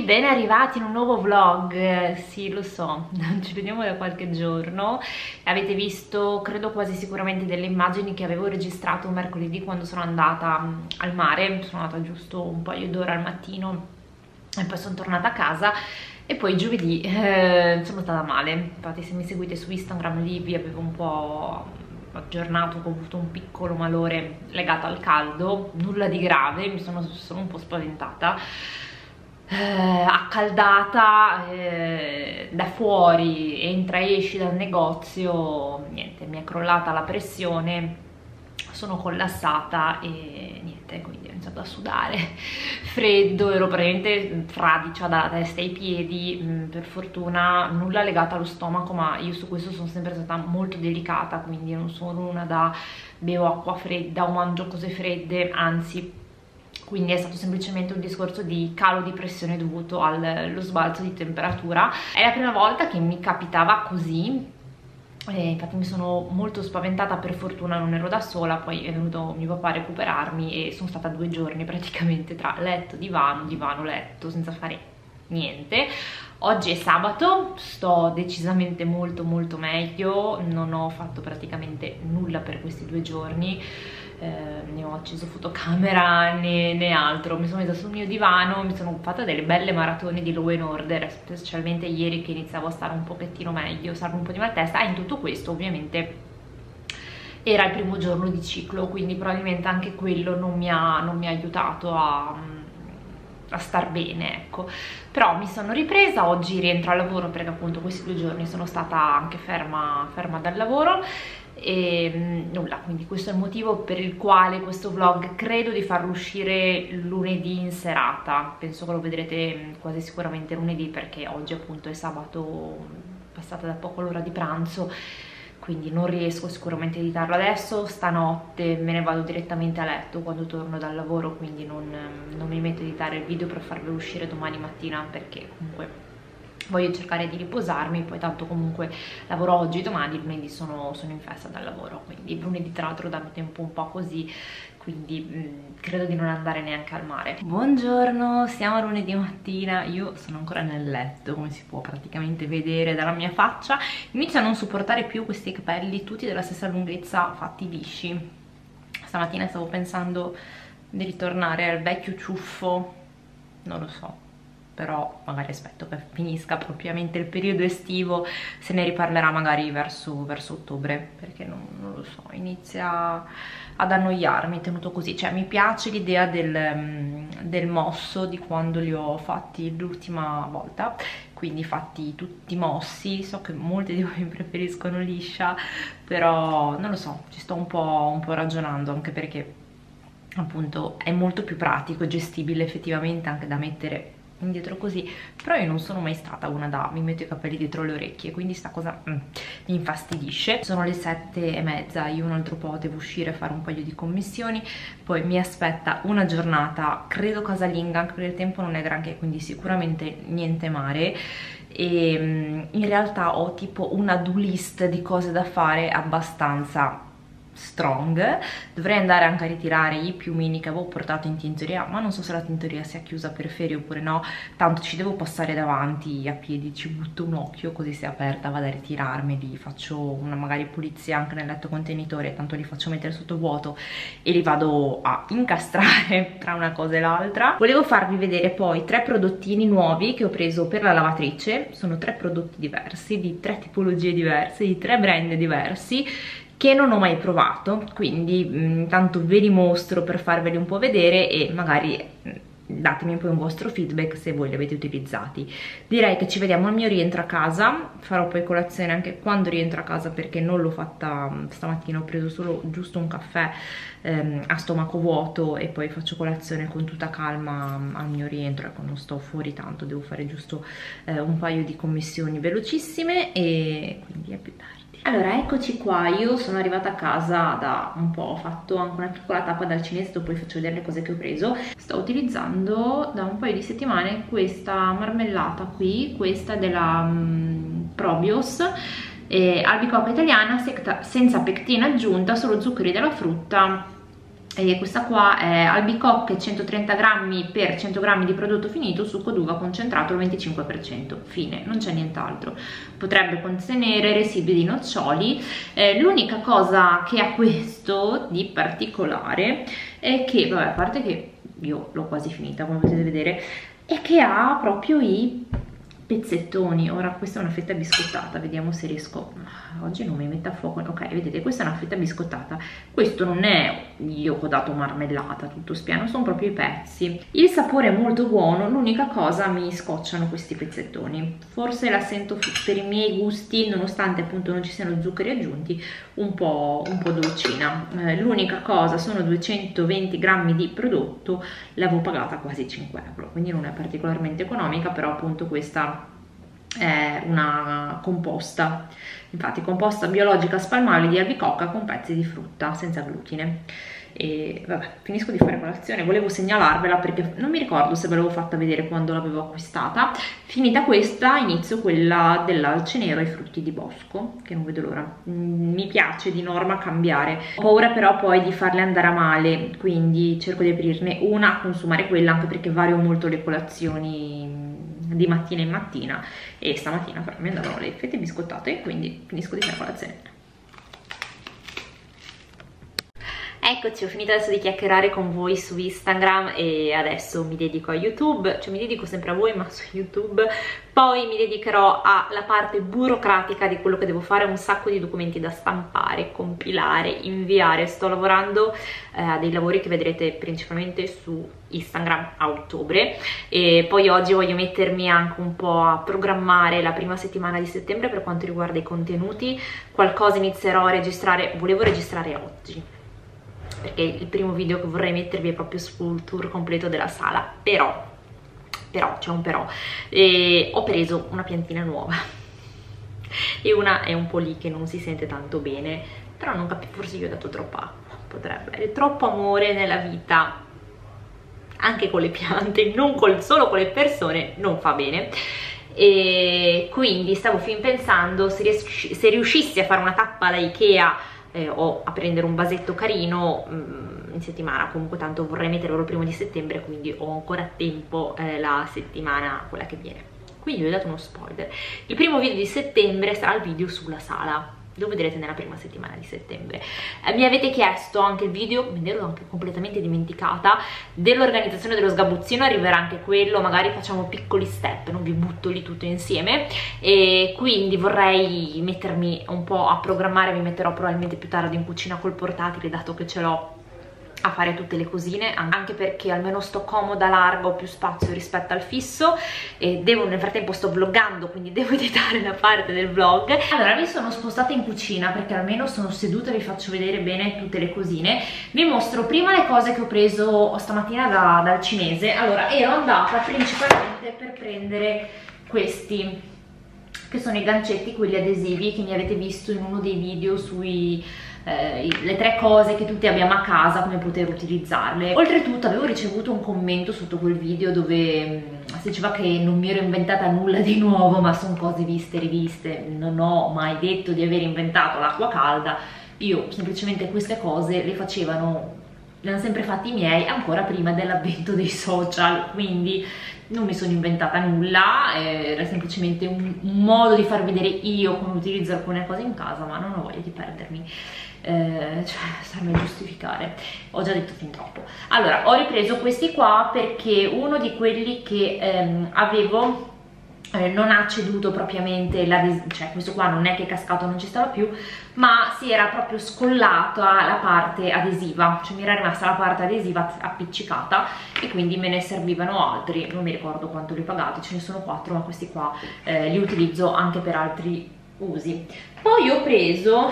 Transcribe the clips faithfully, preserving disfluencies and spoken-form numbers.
ben arrivati in un nuovo vlog. Sì, lo so, non ci vediamo da qualche giorno. Avete visto, credo quasi sicuramente, delle immagini che avevo registrato mercoledì quando sono andata al mare. Sono andata giusto un paio d'ore al mattino e poi sono tornata a casa. E poi giovedì eh, sono stata male. Infatti, se mi seguite su Instagram lì vi avevo un po' aggiornato che ho avuto un piccolo malore legato al caldo, nulla di grave, mi sono, sono un po' spaventata. Eh, accaldata, eh, da fuori, entra e esci dal negozio, niente, mi è crollata la pressione, sono collassata e niente, quindi ho iniziato a sudare, freddo, ero praticamente fradicia dalla testa ai piedi. Per fortuna nulla legato allo stomaco, ma io su questo sono sempre stata molto delicata, quindi non sono una da bevo acqua fredda o mangio cose fredde, anzi. Quindi è stato semplicemente un discorso di calo di pressione dovuto allo sbalzo di temperatura. È la prima volta che mi capitava così, e infatti mi sono molto spaventata. Per fortuna non ero da sola, poi è venuto mio papà a recuperarmi e sono stata due giorni praticamente tra letto, divano, divano, letto, senza fare niente. Oggi è sabato, sto decisamente molto molto meglio, non ho fatto praticamente nulla per questi due giorni. Eh, ne ho acceso fotocamera né, né altro, mi sono messa sul mio divano, mi sono fatta delle belle maratone di Law and Order, specialmente ieri che iniziavo a stare un pochettino meglio, stare un po' di mal testa. E in tutto questo ovviamente era il primo giorno di ciclo, quindi probabilmente anche quello non mi ha, non mi ha aiutato a, a star bene, ecco. Però mi sono ripresa, oggi rientro al lavoro perché appunto questi due giorni sono stata anche ferma, ferma dal lavoro. E nulla, quindi questo è il motivo per il quale questo vlog credo di farlo uscire lunedì in serata. Penso che lo vedrete quasi sicuramente lunedì, perché oggi appunto è sabato, passata da poco l'ora di pranzo, quindi non riesco sicuramente a editarlo adesso. Stanotte me ne vado direttamente a letto quando torno dal lavoro, quindi non, non mi metto a editare il video per farvelo uscire domani mattina, perché comunque voglio cercare di riposarmi. Poi tanto comunque lavoro oggi, domani, lunedì sono, sono in festa dal lavoro, quindi lunedì tra l'altro danno tempo un po' così, quindi mh, credo di non andare neanche al mare. Buongiorno, siamo lunedì mattina, io sono ancora nel letto, come si può praticamente vedere dalla mia faccia. Inizio a non sopportare più questi capelli tutti della stessa lunghezza, fatti lisci. Stamattina stavo pensando di ritornare al vecchio ciuffo, non lo so, però magari aspetto che finisca propriamente il periodo estivo, se ne riparlerà magari verso, verso ottobre, perché non, non lo so, inizia ad annoiarmi tenuto così. Cioè mi piace l'idea del, del mosso di quando li ho fatti l'ultima volta, quindi fatti tutti mossi. So che molti di voi preferiscono liscia, però non lo so, ci sto un po', un po' ragionando, anche perché appunto è molto più pratico e gestibile effettivamente anche da mettere indietro così. Però io non sono mai stata una da mi metto i capelli dietro le orecchie, quindi sta cosa mm, mi infastidisce. Sono le sette e mezza, io un altro po' devo uscire a fare un paio di commissioni, poi mi aspetta una giornata credo casalinga, anche perché il tempo non è granché, quindi sicuramente niente mare. E mm, in realtà ho tipo una do list di cose da fare abbastanza strong. Dovrei andare anche a ritirare i piumini che avevo portato in tintoria, ma non so se la tintoria sia chiusa per ferie oppure no, tanto ci devo passare davanti a piedi, ci butto un occhio, così se è aperta vado a ritirarmeli, faccio una magari pulizia anche nel letto contenitore, tanto li faccio mettere sotto vuoto e li vado a incastrare tra una cosa e l'altra. Volevo farvi vedere poi tre prodottini nuovi che ho preso per la lavatrice. Sono tre prodotti diversi, di tre tipologie diverse, di tre brand diversi, che non ho mai provato, quindi intanto ve li mostro per farveli un po' vedere e magari mh, datemi poi un vostro feedback se voi li avete utilizzati. Direi che ci vediamo al mio rientro a casa, farò poi colazione anche quando rientro a casa, perché non l'ho fatta stamattina, ho preso solo giusto un caffè ehm, a stomaco vuoto e poi faccio colazione con tutta calma al mio rientro. Ecco, non sto fuori tanto, devo fare giusto eh, un paio di commissioni velocissime e quindi è più tardi. Allora, eccoci qua, io sono arrivata a casa da un po', ho fatto anche una piccola tappa dal cinese, dopo vi faccio vedere le cose che ho preso. Sto utilizzando da un paio di settimane questa marmellata qui, questa della um, Probios, eh, albicocca italiana, senza pectina aggiunta, solo zuccheri della frutta E questa qua è albicocche centotrenta grammi per cento grammi di prodotto finito, succo d'uva concentrato al venticinque per cento, fine, non c'è nient'altro. Potrebbe contenere residui di noccioli. Eh, l'unica cosa che ha questo di particolare è che, vabbè, a parte che io l'ho quasi finita come potete vedere, è che ha proprio i pezzettoni. Ora questa è una fetta biscottata, vediamo se riesco, oggi non mi mette a fuoco, ok, vedete, questa è una fetta biscottata, questo non è io che ho dato marmellata tutto spiano, sono proprio i pezzi. Il sapore è molto buono, l'unica cosa, mi scocciano questi pezzettoni, forse la sento per i miei gusti, nonostante appunto non ci siano zuccheri aggiunti, un po', un po' dolcina. Eh, l'unica cosa, sono duecentoventi grammi di prodotto, l'avevo pagata quasi cinque euro, quindi non è particolarmente economica, però appunto questa è una composta, infatti composta biologica spalmabile di albicocca con pezzi di frutta senza glutine. E vabbè, finisco di fare colazione, volevo segnalarvela perché non mi ricordo se ve l'avevo fatta vedere quando l'avevo acquistata. Finita questa inizio quella dell'alce nero ai frutti di bosco, che non vedo l'ora. Mi piace di norma cambiare, ho paura però poi di farle andare a male, quindi cerco di aprirne una, consumare quella, anche perché vario molto le colazioni di mattina in mattina, e stamattina però mi andavano le fette biscottate, quindi finisco di fare colazione. Eccoci, ho finito adesso di chiacchierare con voi su Instagram e adesso mi dedico a YouTube, cioè mi dedico sempre a voi ma su YouTube, poi mi dedicherò alla parte burocratica di quello che devo fare, un sacco di documenti da stampare, compilare, inviare. Sto lavorando eh, a dei lavori che vedrete principalmente su Instagram a ottobre, e poi oggi voglio mettermi anche un po' a programmare la prima settimana di settembre per quanto riguarda i contenuti. Qualcosa inizierò a registrare, volevo registrare oggi perché il primo video che vorrei mettervi è proprio sul tour completo della sala, però, però, c'è un però, e ho preso una piantina nuova e una è un po' lì che non si sente tanto bene, però non capisco, forse io ho dato troppa acqua, potrebbe avere troppo amore nella vita, anche con le piante, non col, solo con le persone, non fa bene. E quindi stavo fin pensando se, riusci, se riuscissi a fare una tappa da Ikea Eh, o a prendere un vasetto carino mh, in settimana. Comunque tanto vorrei metterlo il primo di settembre, quindi ho ancora tempo eh, la settimana quella che viene, quindi vi ho dato uno spoiler. Il primo video di settembre sarà il video sulla sala, lo vedrete nella prima settimana di settembre. Eh, mi avete chiesto anche il video, me ne ero anche completamente dimenticata, dell'organizzazione dello sgabuzzino, arriverà anche quello, magari facciamo piccoli step, non vi butto lì tutto insieme, e quindi vorrei mettermi un po' a programmare, mi metterò probabilmente più tardi in cucina col portatile, dato che ce l'ho, a fare tutte le cosine, anche perché almeno sto comoda, larga, ho più spazio rispetto al fisso, e devo, nel frattempo sto vloggando, quindi devo editare la parte del vlog. Allora mi sono spostata in cucina perché almeno sono seduta e vi faccio vedere bene tutte le cosine. Vi mostro prima le cose che ho preso stamattina da, dal cinese. Allora, ero andata principalmente per prendere questi, che sono i gancetti, quelli adesivi che mi avete visto in uno dei video sui Eh, le tre cose che tutti abbiamo a casa, come poter utilizzarle. Oltretutto avevo ricevuto un commento sotto quel video dove mh, si diceva che non mi ero inventata nulla di nuovo, ma sono cose viste e riviste, non ho mai detto di aver inventato l'acqua calda, io semplicemente queste cose le facevano, le hanno sempre fatte i miei ancora prima dell'avvento dei social, quindi non mi sono inventata nulla, era semplicemente un, un modo di far vedere io come utilizzo alcune cose in casa, ma non ho voglia di perdermi, eh, cioè starmi a giustificare, ho già detto fin troppo. Allora, ho ripreso questi qua perché uno di quelli che ehm, avevo eh, non ha ceduto propriamente, cioè questo qua non è che è cascato, non ci stava più, ma si era proprio scollata la parte adesiva, cioè mi era rimasta la parte adesiva appiccicata, e quindi me ne servivano altri, non mi ricordo quanto li ho pagati, ce ne sono quattro, ma questi qua eh, li utilizzo anche per altri usi. Poi ho preso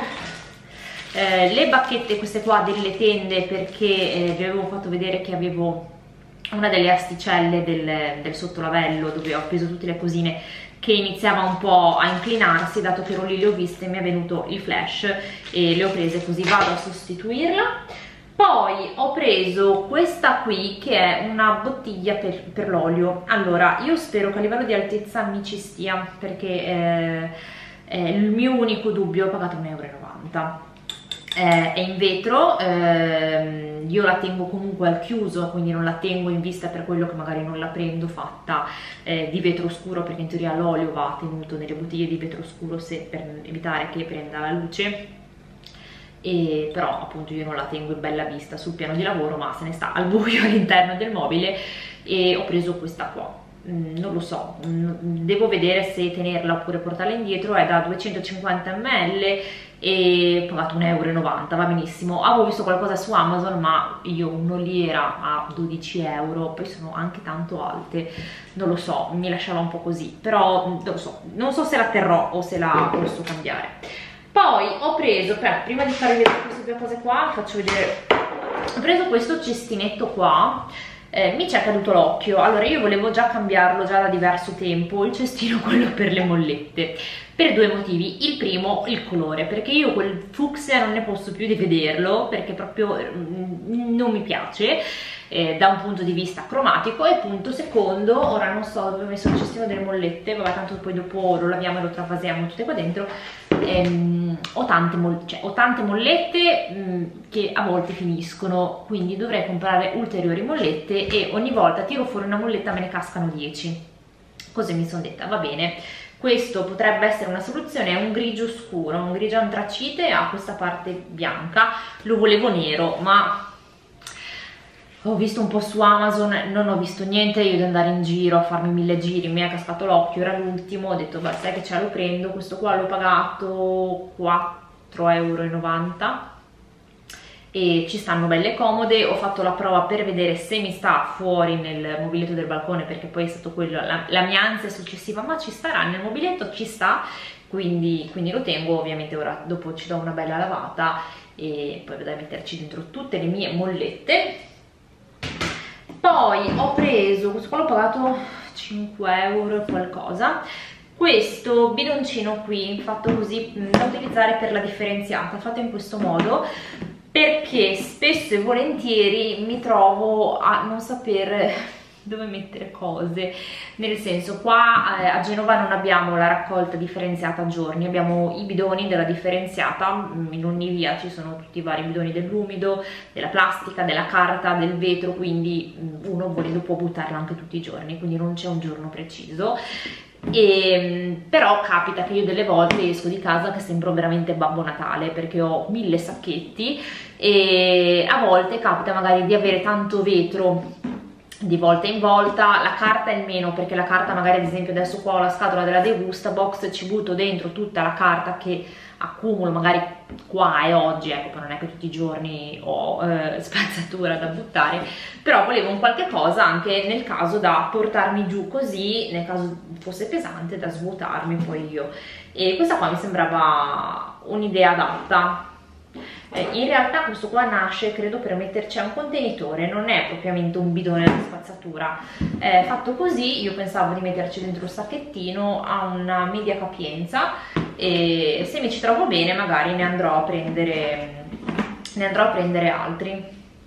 eh, le bacchette, queste qua delle tende, perché eh, vi avevo fatto vedere che avevo una delle asticelle del, del sottolavello dove ho appeso tutte le cosine, che iniziava un po' a inclinarsi, dato che ero lì, le ho viste, mi è venuto il flash e le ho prese, così vado a sostituirla. Poi ho preso questa qui che è una bottiglia per, per l'olio. Allora, io spero che a livello di altezza mi ci stia, perché eh, è il mio unico dubbio. Ho pagato un euro e novanta. eh, è in vetro, ehm, io la tengo comunque al chiuso, quindi non la tengo in vista, per quello che magari non la prendo fatta eh, di vetro scuro, perché in teoria l'olio va tenuto nelle bottiglie di vetro scuro se, per evitare che prenda la luce. E però appunto io non la tengo in bella vista sul piano di lavoro, ma se ne sta al buio all'interno del mobile, e ho preso questa qua. Mm, non lo so, mm, devo vedere se tenerla oppure portarla indietro. È da duecentocinquanta millilitri e ho pagato un euro e novanta, va benissimo. Avevo visto qualcosa su Amazon, ma io un'oliera a dodici euro, poi sono anche tanto alte, non lo so, mi lasciava un po' così, però non lo so, non so se la terrò o se la posso cambiare. Poi ho preso, per, prima di farvi vedere queste due cose qua, vi faccio vedere, ho preso questo cestinetto qua, eh, mi ci è caduto l'occhio. Allora io volevo già cambiarlo già da diverso tempo, il cestino, quello per le mollette, per due motivi. Il primo, il colore, perché io quel fucsia non ne posso più di vederlo, perché proprio mm, non mi piace eh, da un punto di vista cromatico. E punto secondo, ora non so dove ho messo il cestino delle mollette, vabbè tanto poi dopo lo laviamo e lo travasiamo tutte qua dentro. Ehm, ho, tante cioè, ho tante mollette mh, che a volte finiscono, quindi dovrei comprare ulteriori mollette, e ogni volta tiro fuori una molletta me ne cascano dieci. Così mi sono detta, va bene, questo potrebbe essere una soluzione. È un grigio scuro, un grigio antracite, ha questa parte bianca. Lo volevo nero, ma ho visto un po' su Amazon, non ho visto niente io di andare in giro a farmi mille giri, mi è cascato l'occhio, era l'ultimo, ho detto beh, sai che ce lo prendo. Questo qua l'ho pagato quattro euro e novanta e ci stanno belle comode. Ho fatto la prova per vedere se mi sta fuori nel mobiletto del balcone, perché poi è stato quello, la, la mia ansia successiva, ma ci starà nel mobiletto, ci sta, quindi, quindi lo tengo. Ovviamente ora dopo ci do una bella lavata e poi vado a metterci dentro tutte le mie mollette. Poi ho preso, questo qua l'ho pagato cinque euro e qualcosa, questo bidoncino qui, fatto così, da utilizzare per la differenziata, fatto in questo modo, perché spesso e volentieri mi trovo a non saper dove mettere cose, nel senso, qua eh, a Genova non abbiamo la raccolta differenziata a giorni, abbiamo i bidoni della differenziata, in ogni via ci sono tutti i vari bidoni dell'umido, della plastica, della carta, del vetro, quindi uno volendo può buttarla anche tutti i giorni, quindi non c'è un giorno preciso. E, però capita che io delle volte esco di casa che sembro veramente Babbo Natale, perché ho mille sacchetti, e a volte capita magari di avere tanto vetro di volta in volta. La carta è il meno, perché la carta magari, ad esempio adesso qua ho la scatola della Degusta Box, ci butto dentro tutta la carta che accumulo magari qua e oggi, ecco, poi non è che tutti i giorni ho eh, spazzatura da buttare, però volevo un qualche cosa anche nel caso da portarmi giù così, nel caso fosse pesante, da svuotarmi poi io, e questa qua mi sembrava un'idea adatta. Eh, in realtà questo qua nasce, credo, per metterci un contenitore, non è propriamente un bidone da spazzatura, è fatto così. Io pensavo di metterci dentro un sacchettino, ha una media capienza, e se mi ci trovo bene magari ne andrò a prendere ne andrò a prendere altri,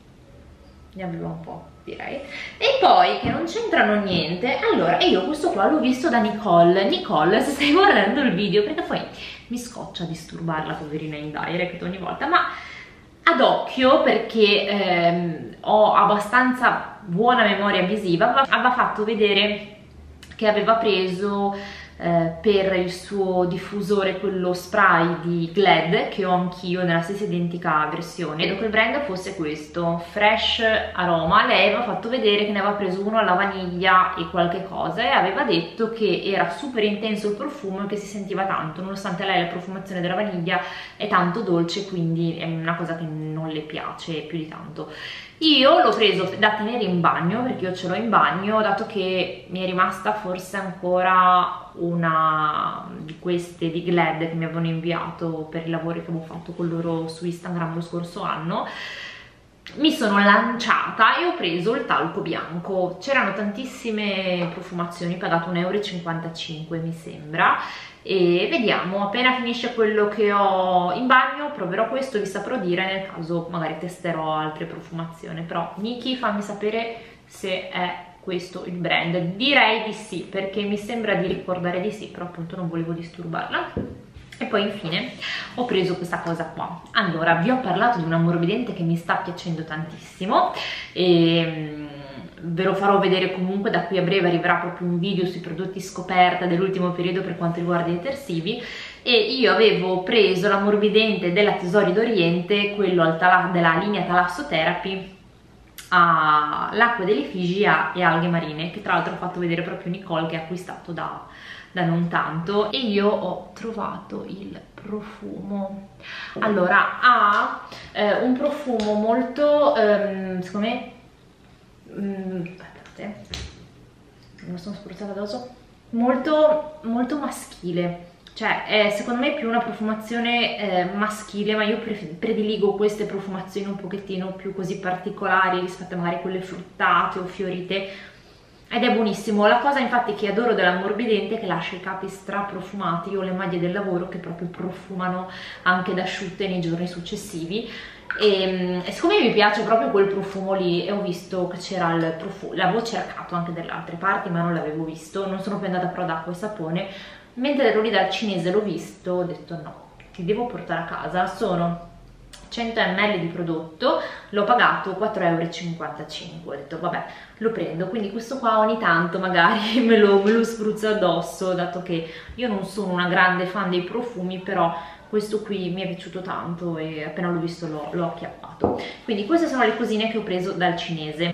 ne avevo un po', direi. E poi, che non c'entrano niente, allora, io questo qua l'ho visto da Nicole. Nicole, se stai guardando il video, perché poi mi scoccia disturbarla, poverina, in direct ogni volta, ma ad occhio, perché ehm, ho abbastanza buona memoria visiva, aveva fatto vedere che aveva preso eh, per il suo diffusore quello spray di Glad, che ho anch'io nella stessa identica versione. Credo che il brand fosse questo, Fresh Aroma. Lei aveva fatto vedere che ne aveva preso uno alla vaniglia e qualche cosa, e aveva detto che era super intenso il profumo e che si sentiva tanto, nonostante lei la profumazione della vaniglia è tanto dolce, quindi è una cosa che non le piace più di tanto. Io l'ho preso da tenere in bagno, perché io ce l'ho in bagno, dato che mi è rimasta forse ancora una di queste di Glad che mi avevano inviato per i lavori che avevo fatto con loro su Instagram lo scorso anno. Mi sono lanciata e ho preso il talco bianco. C'erano tantissime profumazioni, pagato un euro e cinquantacinque mi sembra, e vediamo, appena finisce quello che ho in bagno proverò questo, vi saprò dire, nel caso magari testerò altre profumazioni. Però Niki, fammi sapere se è questo il brand. Direi di sì, perché mi sembra di ricordare di sì, però appunto non volevo disturbarla. E poi infine ho preso questa cosa qua. Allora, vi ho parlato di un ammorbidente che mi sta piacendo tantissimo e ve lo farò vedere comunque, da qui a breve arriverà proprio un video sui prodotti scoperta dell'ultimo periodo per quanto riguarda i detersivi. E io avevo preso l'ammorbidente della Tesori d'Oriente, quello al della linea Thalassotherapy, all'acqua delle Figi e alghe marine, che tra l'altro ho fatto vedere proprio Nicole, che ha acquistato da da non tanto, e io ho trovato il profumo. Allora, ha eh, un profumo molto ehm, secondo me mm, aspettate, me lo sono spruzzata addosso, molto molto maschile, cioè è secondo me più una profumazione eh, maschile, ma io prediligo queste profumazioni un pochettino più così particolari rispetto a magari quelle fruttate o fiorite, ed è buonissimo. La cosa infatti che adoro dell'ammorbidente è che lascia i capi stra profumati. Io ho le maglie del lavoro che proprio profumano anche da asciutte nei giorni successivi, e, e siccome mi piace proprio quel profumo lì, e ho visto che c'era il profumo, l'avevo cercato anche dalle altre parti ma non l'avevo visto, non sono più andata a pro d'acqua e sapone, mentre ero lì dal cinese l'ho visto, ho detto no, ti devo portare a casa. Sono cento millilitri di prodotto, l'ho pagato quattro e cinquantacinque euro, ho detto vabbè, lo prendo. Quindi questo qua ogni tanto magari me lo, me lo spruzzo addosso, dato che io non sono una grande fan dei profumi, però questo qui mi è piaciuto tanto e appena l'ho visto l'ho acchiappato. Quindi queste sono le cosine che ho preso dal cinese.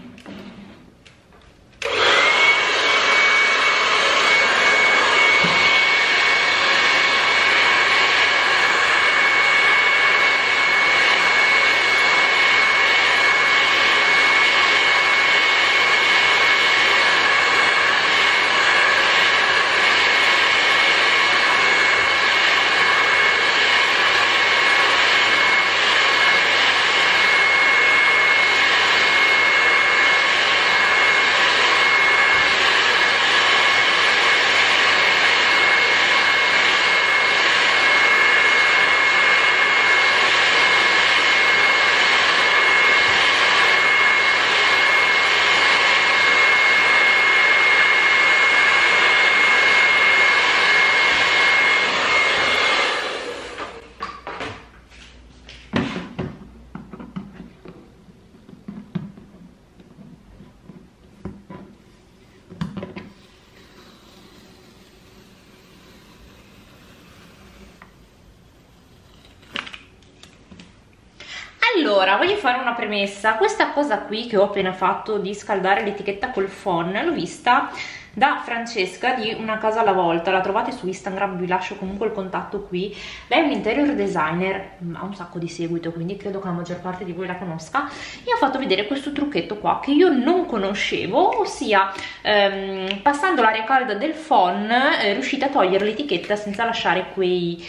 Allora, voglio fare una premessa. Questa cosa qui che ho appena fatto di scaldare l'etichetta col phon l'ho vista da Francesca di Una Casa alla Volta, la trovate su Instagram, vi lascio comunque il contatto qui. Lei è un interior designer, ha un sacco di seguito, quindi credo che la maggior parte di voi la conosca, e ho fatto vedere questo trucchetto qua che io non conoscevo, ossia ehm, passando l'aria calda del phon eh, riuscite a togliere l'etichetta senza lasciare quei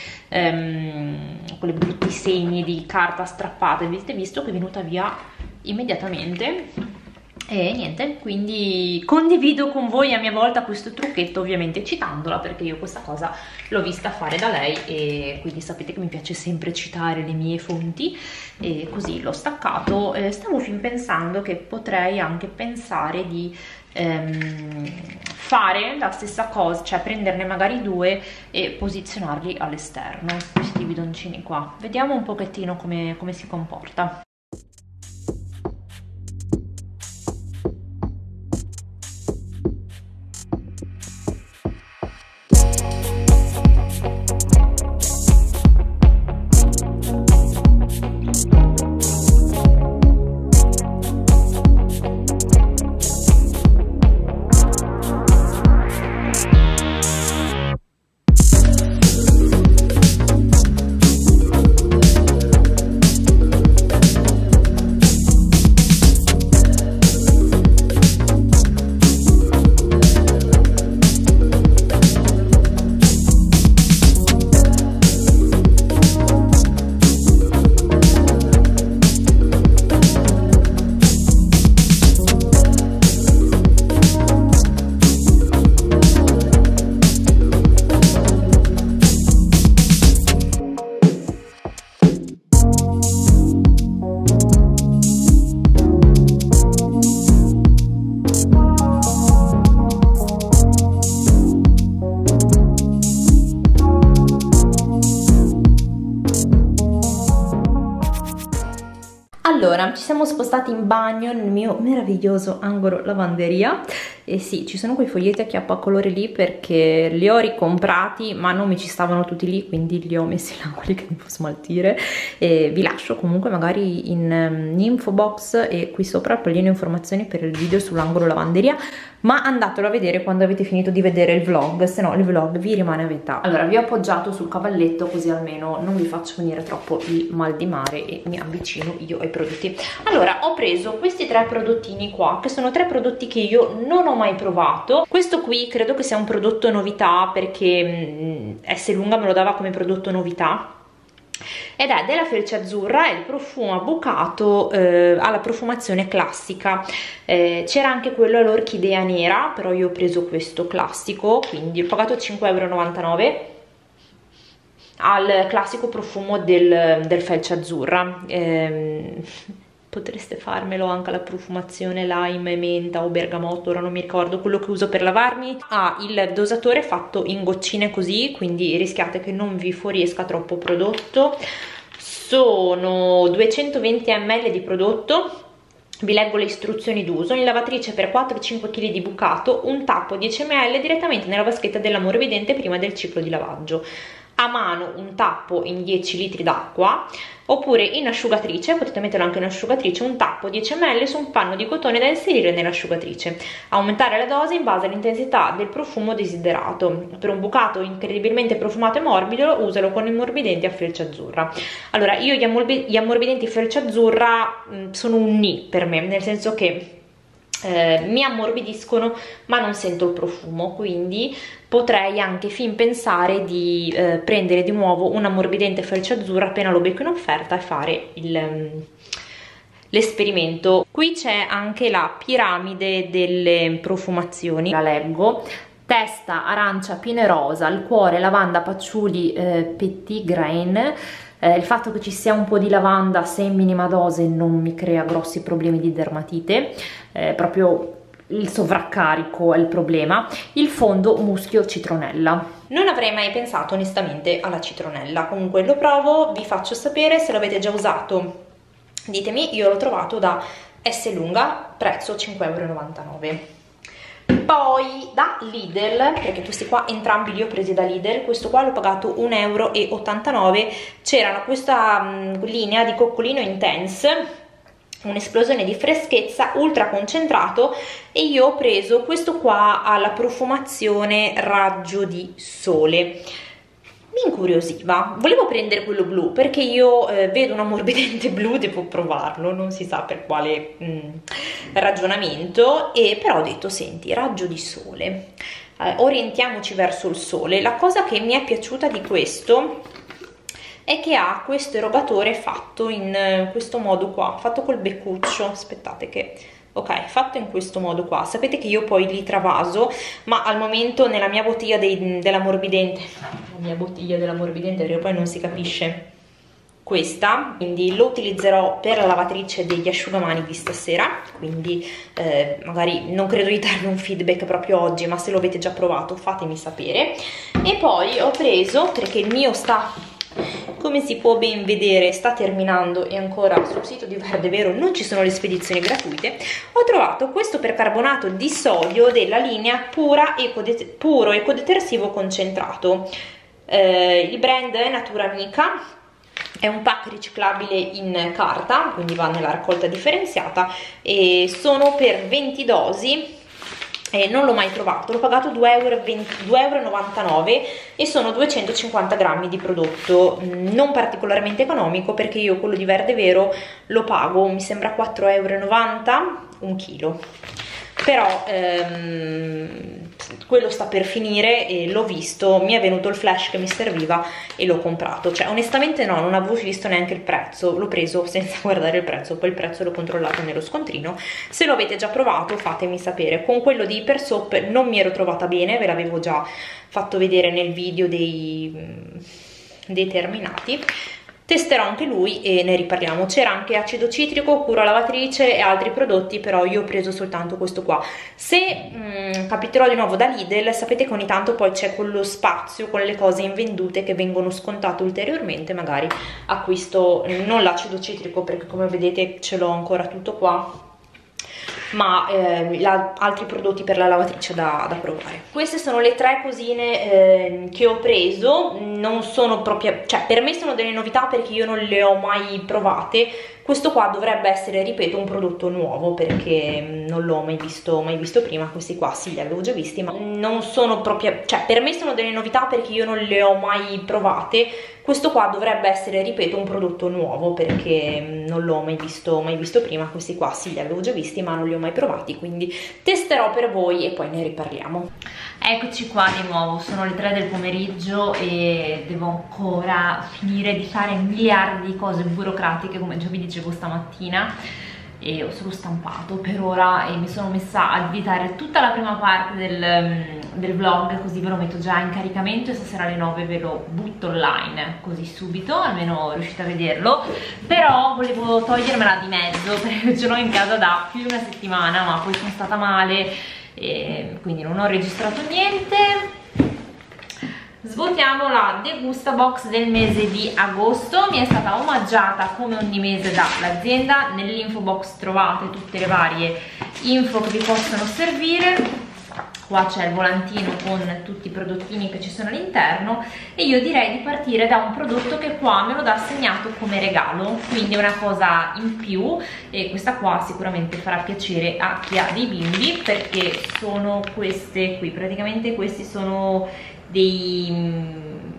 ehm, quei brutti segni di carta strappata. Avete visto che è venuta via immediatamente. E niente, quindi condivido con voi a mia volta questo trucchetto, ovviamente citandola, perché io questa cosa l'ho vista fare da lei e quindi sapete che mi piace sempre citare le mie fonti, e così l'ho staccato. Eh, stavo fin pensando che potrei anche pensare di ehm, fare la stessa cosa, cioè prenderne magari due e posizionarli all'esterno, questi bidoncini qua. Vediamo un pochettino come, come si comporta. Allora, ci siamo spostati in bagno nel mio meraviglioso angolo lavanderia e sì, ci sono quei foglietti a chiappacolore lì perché li ho ricomprati ma non mi ci stavano tutti lì, quindi li ho messi là quelli che devo smaltire. E vi lascio comunque magari in, in info box e qui sopra il pallino informazioni per il video sull'angolo lavanderia, ma andatelo a vedere quando avete finito di vedere il vlog, se no il vlog vi rimane a metà. Allora, vi ho appoggiato sul cavalletto così almeno non vi faccio venire troppo il mal di mare e mi avvicino io ai prodotti. Allora, ho preso questi tre prodottini qua, che sono tre prodotti che io non ho mai provato. Questo qui credo che sia un prodotto novità perché Esselunga me lo dava come prodotto novità, ed è della Felce Azzurra, è il profumo bucato eh, alla profumazione classica. Eh, c'era anche quello all'orchidea nera, però io ho preso questo classico, quindi ho pagato cinque e novantanove euro al classico profumo del, del Felce Azzurra. Eh, potreste farmelo anche alla profumazione lime, menta o bergamotto, ora non mi ricordo quello che uso per lavarmi. Ha il dosatore fatto in goccine così, quindi rischiate che non vi fuoriesca troppo prodotto. Sono duecentoventi millilitri di prodotto. Vi leggo le istruzioni d'uso: in lavatrice per quattro cinque chili di bucato, un tappo dieci millilitri direttamente nella vaschetta dell'ammorbidente prima del ciclo di lavaggio. A mano un tappo in dieci litri d'acqua, oppure in asciugatrice, potete metterlo anche in asciugatrice, un tappo dieci millilitri su un panno di cotone da inserire nell'asciugatrice. Aumentare la dose in base all'intensità del profumo desiderato. Per un bucato incredibilmente profumato e morbido, usalo con i morbidenti a Felce Azzurra. Allora, io gli, ammorbi gli ammorbidenti Felce Azzurra mh, sono un nì per me, nel senso che Eh, mi ammorbidiscono ma non sento il profumo, quindi potrei anche fin pensare di eh, prendere di nuovo un ammorbidente Felce Azzurra appena lo becco in offerta e fare um, l'esperimento. Qui c'è anche la piramide delle profumazioni, la leggo: testa, arancia, pine rosa, il cuore, lavanda, patchouli, eh, petit grain. Eh, il fatto che ci sia un po' di lavanda, se in minima dose, non mi crea grossi problemi di dermatite, eh, proprio il sovraccarico è il problema. Il fondo muschio citronella. Non avrei mai pensato onestamente alla citronella, comunque lo provo, vi faccio sapere. Se l'avete già usato ditemi. Io l'ho trovato da Esselunga, prezzo cinque e novantanove euro. Poi da Lidl, perché questi qua entrambi li ho presi da Lidl, questo qua l'ho pagato un e ottantanove euro. C'erano questa mh, linea di coccolino intense, un'esplosione di freschezza, ultra concentrato, e io ho preso questo qua alla profumazione raggio di sole. Mi incuriosiva, volevo prendere quello blu perché io eh, vedo un ammorbidente blu, devo provarlo, non si sa per quale mh, ragionamento, e però ho detto senti, raggio di sole, eh, orientiamoci verso il sole. La cosa che mi è piaciuta di questo è che ha questo erogatore fatto in questo modo qua, fatto col beccuccio, aspettate che... ok, fatto in questo modo qua. Sapete che io poi li travaso, ma al momento nella mia bottiglia dell'ammorbidente, la mia bottiglia dell'ammorbidente perché poi non si capisce questa, quindi lo utilizzerò per la lavatrice degli asciugamani di stasera, quindi eh, magari non credo di darvi un feedback proprio oggi, ma se lo avete già provato fatemi sapere. E poi ho preso, perché il mio sta... come si può ben vedere sta terminando e ancora sul sito di Verde Vero non ci sono le spedizioni gratuite, ho trovato questo percarbonato di sodio della linea Pura Ecodet- Puro Ecodetersivo Concentrato. Eh, il brand è Natura Amica, è un pack riciclabile in carta, quindi va nella raccolta differenziata, e sono per venti dosi. Eh, non l'ho mai trovato, l'ho pagato due e novantanove euro e sono duecentocinquanta grammi di prodotto, non particolarmente economico perché io quello di Verde Vero lo pago, mi sembra quattro e novanta euro un chilo. Però ehm, quello sta per finire e l'ho visto, mi è venuto il flash che mi serviva e l'ho comprato. Cioè onestamente no, non avevo visto neanche il prezzo, l'ho preso senza guardare il prezzo, poi il prezzo l'ho controllato nello scontrino. Se lo avete già provato fatemi sapere. Con quello di Hyper Soap non mi ero trovata bene, ve l'avevo già fatto vedere nel video dei, dei terminati. testerò anche lui e ne riparliamo. C'era anche acido citrico, cura lavatrice e altri prodotti, però io ho preso soltanto questo qua. Se mh, capiterò di nuovo da Lidl, sapete che ogni tanto poi c'è quello spazio con le cose invendute che vengono scontate ulteriormente, magari acquisto non l'acido citrico perché come vedete ce l'ho ancora tutto qua, ma eh, la, altri prodotti per la lavatrice da, da provare. Queste sono le tre cosine eh, che ho preso, non sono proprio, cioè per me sono delle novità perché io non le ho mai provate. Questo qua dovrebbe essere, ripeto, un prodotto nuovo perché non l'ho mai visto, mai visto prima. Questi qua sì, li avevo già visti, ma non sono proprio, cioè per me sono delle novità perché io non le ho mai provate. Questo qua dovrebbe essere, ripeto, un prodotto nuovo perché non l'ho mai visto, mai visto prima. Questi qua sì, li avevo già visti, ma non li ho mai provati, quindi testerò per voi e poi ne riparliamo. Eccoci qua di nuovo, sono le tre del pomeriggio e devo ancora finire di fare miliardi di cose burocratiche, come già vi dicevo stamattina, e ho solo stampato per ora e mi sono messa a editare tutta la prima parte del, del vlog, così ve lo metto già in caricamento e stasera alle nove ve lo butto online, così subito, almeno riuscite a vederlo. Però volevo togliermela di mezzo perché ce l'ho in casa da più di una settimana, ma poi sono stata male e quindi non ho registrato niente. Svuotiamo la degusta box del mese di agosto, mi è stata omaggiata come ogni mese dall'azienda. Nell'info box trovate tutte le varie info che vi possono servire. Qua c'è il volantino con tutti i prodottini che ci sono all'interno e io direi di partire da un prodotto che qua me lo dà assegnato come regalo, quindi è una cosa in più e questa qua sicuramente farà piacere a chi ha dei bimbi, perché sono queste qui, praticamente questi sono dei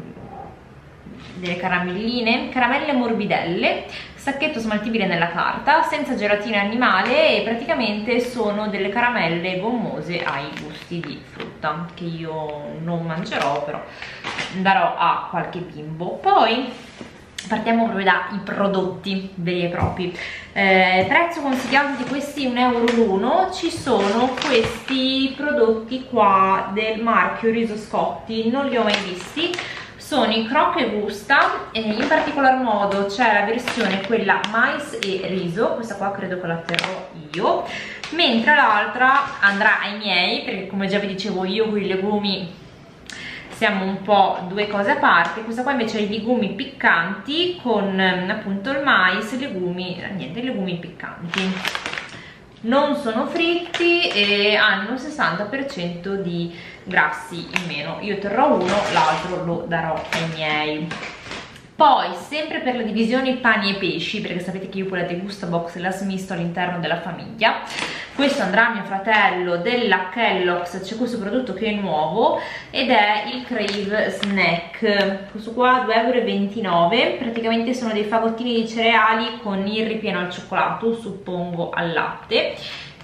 delle caramelline, caramelle morbidelle, sacchetto smaltibile nella carta, senza gelatina animale, e praticamente sono delle caramelle gommose ai gusti di frutta che io non mangerò, però darò a qualche bimbo. Poi partiamo proprio dai prodotti veri e propri. Eh, prezzo consigliato di questi un euro l'uno. Ci sono questi prodotti qua del marchio Riso Scotti, non li ho mai visti. Sono i Croque e Gusta e in particolar modo c'è la versione quella mais e riso, questa qua credo che la terrò io, mentre l'altra andrà ai miei perché come già vi dicevo io con i legumi siamo un po' due cose a parte. Questa qua invece ha i legumi piccanti con appunto il mais, legumi, niente, legumi piccanti. Non sono fritti e hanno sessanta per cento di grassi in meno. Io terrò uno, l'altro lo darò ai miei. Poi sempre per la divisione pani e pesci, perché sapete che io poi la degusta box la smisto all'interno della famiglia, questo andrà a mio fratello. Della Kellogg's c'è questo prodotto che è nuovo ed è il Crave Snack, questo qua due e ventinove euro. Praticamente sono dei fagottini di cereali con il ripieno al cioccolato, suppongo al latte,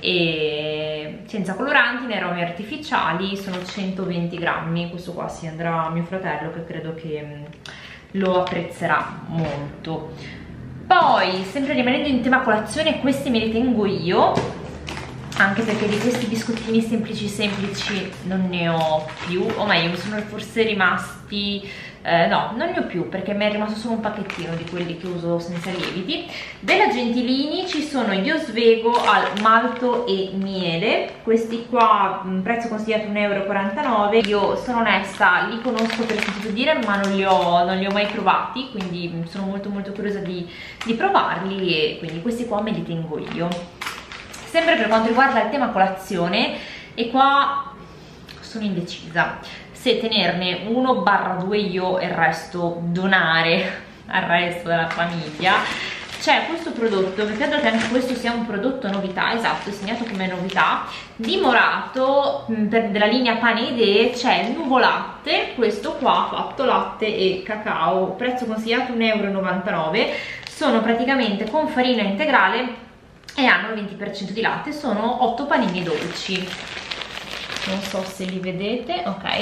e senza coloranti né aromi artificiali, sono centoventi grammi. Questo qua si andrà a mio fratello che credo che lo apprezzerà molto. Poi sempre rimanendo in tema colazione, questi me li tengo io, anche perché di questi biscottini semplici semplici non ne ho più, o meglio mi sono forse rimasti, eh, no, non ne ho più perché mi è rimasto solo un pacchettino di quelli che uso senza lieviti. Della Gentilini ci sono gli Osvego al malto e miele, questi qua prezzo consigliato un euro e quarantanove. Io sono onesta, li conosco per sentito dire ma non li ho, non li ho mai provati, quindi sono molto molto curiosa di, di provarli e quindi questi qua me li tengo io. Sempre per quanto riguarda il tema colazione, e qua sono indecisa se tenerne uno barra due io e il resto donare al resto della famiglia. C'è questo prodotto, che credo che anche questo sia un prodotto novità, esatto, è segnato come novità, di Morato, per, della linea Pane Idee. C'è il Nuvolatte, questo qua fatto latte e cacao, prezzo consigliato un euro e novantanove. Sono praticamente con farina integrale e hanno il venti per cento di latte, sono otto panini dolci, non so se li vedete, ok.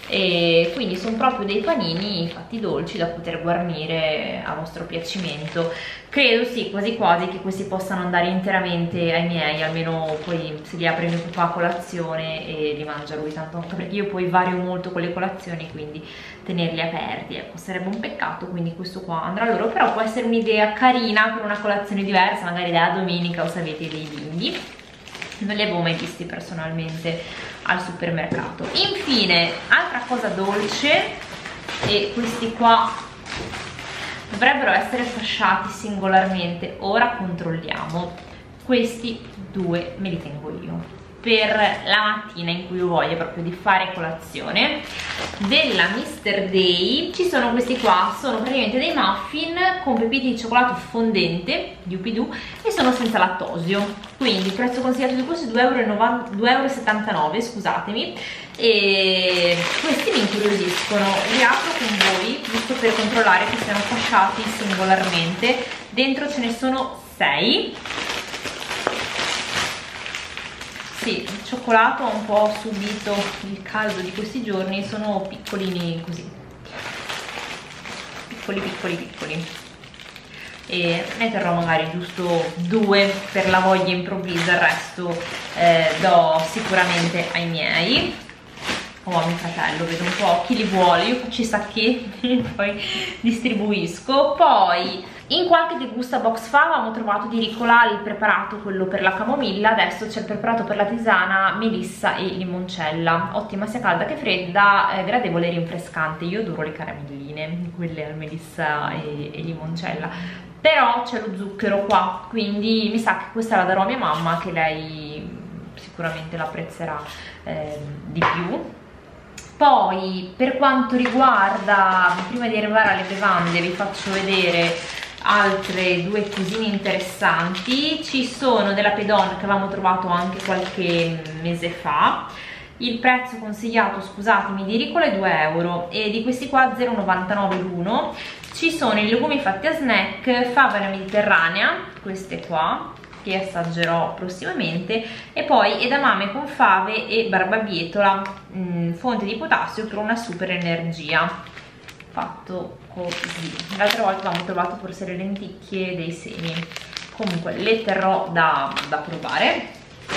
e quindi sono proprio dei panini fatti dolci da poter guarnire a vostro piacimento. Credo sì, quasi quasi, che questi possano andare interamente ai miei, almeno poi se li apre mio papà a colazione e li mangia lui, tanto anche perché io poi vario molto con le colazioni, quindi tenerli aperti, ecco, sarebbe un peccato, quindi questo qua andrà loro, però può essere un'idea carina per una colazione diversa, magari della domenica o se avete dei bimbi. Non li avevo mai visti personalmente al supermercato. Infine, altra cosa dolce, e questi qua dovrebbero essere fasciati singolarmente, ora controlliamo. Questi due me li tengo io per la mattina in cui ho voglia proprio di fare colazione. Della mister Day ci sono questi qua, sono praticamente dei muffin con pepite di cioccolato fondente di Upidù e sono senza lattosio, quindi il prezzo consigliato di questo è due e settantanove euro, scusatemi, e questi mi incuriosiscono. Li apro con voi giusto per controllare che siano fasciati singolarmente. Dentro ce ne sono sei. Sì, il cioccolato ha un po' subito il caldo di questi giorni, sono piccolini così, piccoli piccoli piccoli, e ne terrò magari giusto due per la voglia improvvisa, il resto eh, do sicuramente ai miei o a mio fratello, vedo un po' chi li vuole, io faccio i sacchetti e poi distribuisco. Poi in qualche degusta box fa avevamo trovato di Ricola il preparato, quello per la camomilla, adesso c'è il preparato per la tisana melissa e limoncella, ottima sia calda che fredda, eh, gradevole e rinfrescante. Io adoro le caramelline, quelle al melissa e, e limoncella, però c'è lo zucchero qua, quindi mi sa che questa la darò a mia mamma, che lei sicuramente l'apprezzerà eh, di più. Poi per quanto riguarda, prima di arrivare alle bevande, vi faccio vedere altre due cosine interessanti. Ci sono della Pedon che avevamo trovato anche qualche mese fa, il prezzo consigliato, scusatemi, di Ricola è due euro e di questi qua zero virgola novantanove l'uno. Ci sono i legumi fatti a snack, favola mediterranea, queste qua che assaggerò prossimamente, e poi edamame con fave e barbabietola, mh, fonte di potassio per una super energia, fatto così. L'altra volta avevamo trovato forse le lenticchie dei semi, comunque le terrò da, da provare.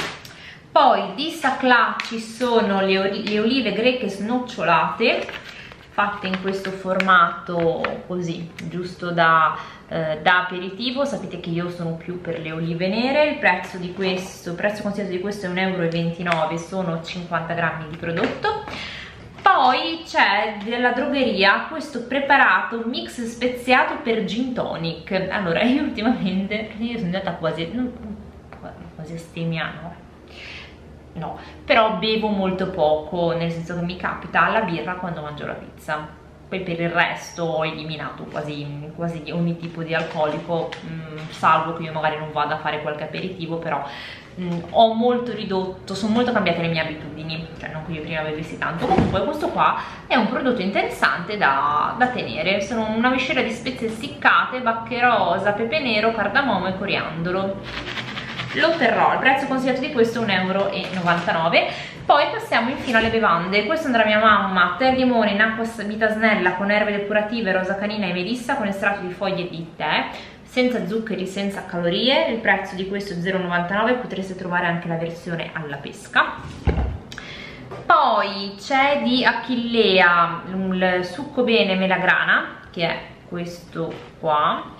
Poi di Saclà ci sono le, oli le olive greche snocciolate, fatte in questo formato così, giusto da, eh, da aperitivo. Sapete che io sono più per le olive nere. Il prezzo di questo, il prezzo consigliato di questo è un euro e ventinove, sono cinquanta grammi di prodotto. Poi c'è della drogheria questo preparato mix speziato per gin tonic. Allora, io ultimamente, io sono andata quasi, quasi astemia, no, però bevo molto poco, nel senso che mi capita la birra quando mangio la pizza, poi per il resto ho eliminato quasi, quasi ogni tipo di alcolico, mh, salvo che io magari non vada a fare qualche aperitivo, però mh, ho molto ridotto, sono molto cambiate le mie abitudini, cioè non che io prima bevessi tanto. Comunque questo qua è un prodotto interessante da, da tenere, sono una miscela di spezie essiccate, bacche rosa, pepe nero, cardamomo e coriandolo. Lo terrò, il prezzo consigliato di questo è un euro e novantanove. Poi passiamo infine alle bevande. Questo andrà a mia mamma: tè al limone in acqua vitasnella con erbe depurative, rosa canina e melissa con estratto di foglie di tè, senza zuccheri, senza calorie. Il prezzo di questo è zero virgola novantanove, potreste trovare anche la versione alla pesca. Poi c'è di Achillea il succo bene melagrana, che è questo qua.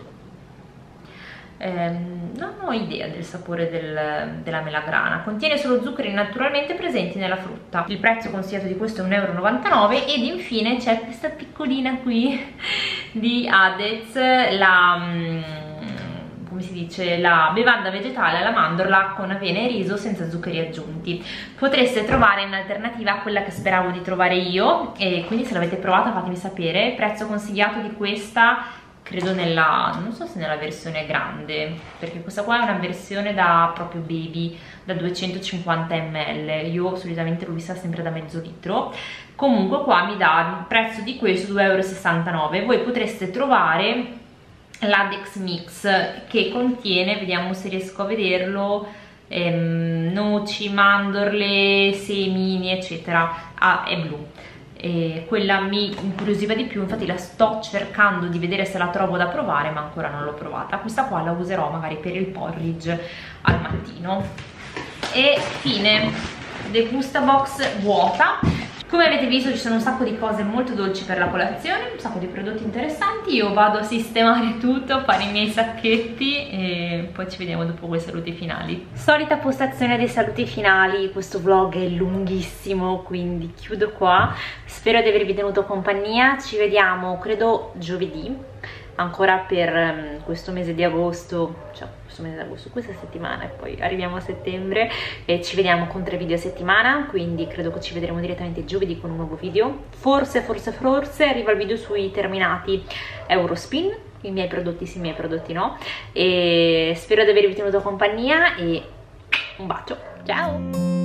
Ehm, non ho idea del sapore del, della melagrana, contiene solo zuccheri naturalmente presenti nella frutta. Il prezzo consigliato di questo è un euro e novantanove. Ed infine c'è questa piccolina qui di Adez, la, come si dice, la bevanda vegetale alla mandorla con avena e riso senza zuccheri aggiunti. Potreste trovare in alternativa a quella che speravo di trovare io, e quindi se l'avete provata fatemi sapere. Il prezzo consigliato di questa credo nella, non so se nella versione grande, perché questa qua è una versione da proprio baby, da duecentocinquanta millilitri, io solitamente l'ho vista sempre da mezzo litro. Comunque qua mi dà il prezzo di questo due euro e sessantanove. Voi potreste trovare l'Adex Mix, che contiene, vediamo se riesco a vederlo, ehm, noci, mandorle, semini eccetera. Ah, è blu. e quella mi incuriosiva di più, infatti la sto cercando di vedere se la trovo da provare, ma ancora non l'ho provata. Questa qua la userò magari per il porridge al mattino. E fine, degusta box vuota. Come avete visto ci sono un sacco di cose molto dolci per la colazione, un sacco di prodotti interessanti. Io vado a sistemare tutto, a fare i miei sacchetti e poi ci vediamo dopo con i saluti finali. Solita postazione dei saluti finali, questo vlog è lunghissimo quindi chiudo qua. Spero di avervi tenuto compagnia, ci vediamo credo giovedì ancora per um, questo mese di agosto, cioè questo mese di agosto, questa settimana, e poi arriviamo a settembre e ci vediamo con tre video a settimana, quindi credo che ci vedremo direttamente giovedì con un nuovo video. Forse, forse, forse arriva il video sui terminati Eurospin, i miei prodotti sì, i miei prodotti no, e spero di avervi tenuto compagnia e un bacio, ciao!